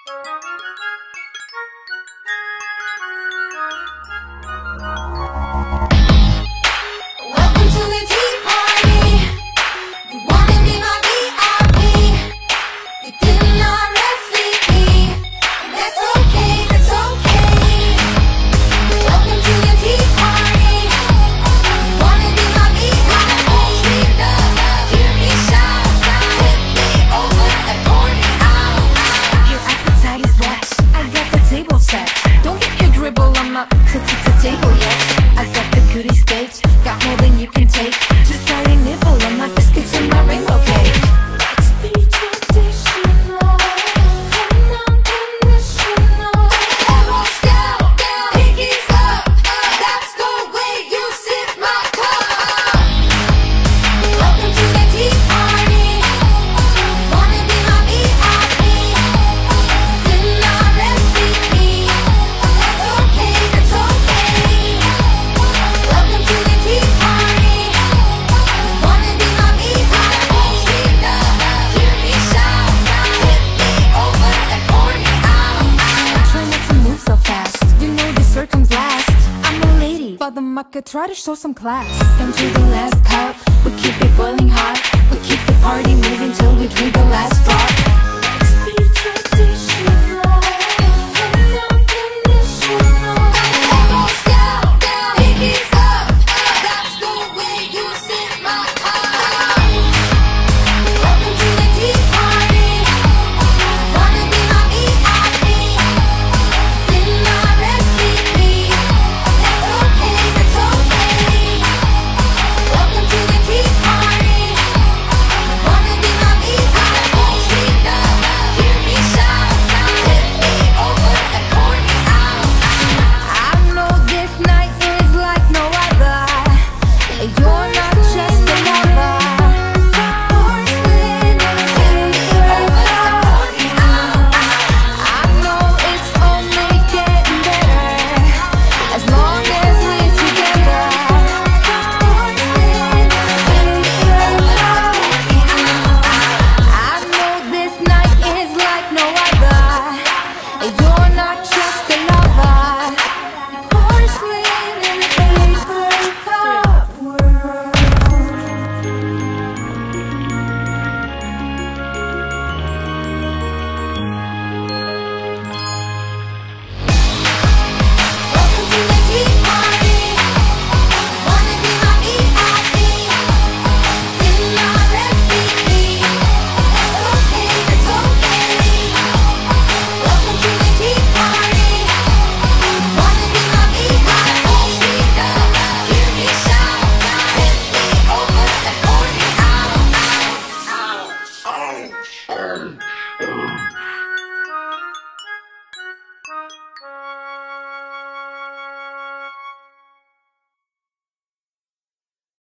Table yet. I got the goodies baked, got more than you can take. Just try and nibble on my biscuits and my rainbow cake. Let's be traditional and unconditional. Arrow scout, pinkies up, that's the way you sip my cup. Welcome to the tea party. Wanna be my VIP? Dinner recipe. That's okay, that's okay. Welcome to the tea party. Wanna be my VIP? Hear me shout, tip me over and pour me out. Try not to move so fast, you know this circum's last. I'm a lady, Father Mucka, try to show some class. Come to the last call.